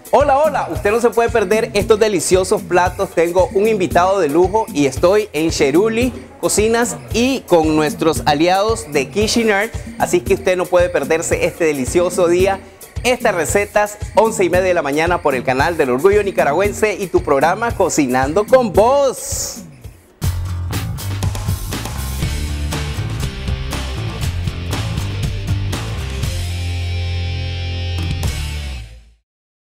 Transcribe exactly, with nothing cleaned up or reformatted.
Hola, hola, usted no se puede perder estos deliciosos platos. Tengo un invitado de lujo y estoy en Cheruli Cocinas y con nuestros aliados de Kitchener. Así que usted no puede perderse este delicioso día. Estas recetas, once y media de la mañana por el canal del Orgullo Nicaragüense y tu programa Cocinando con Vos.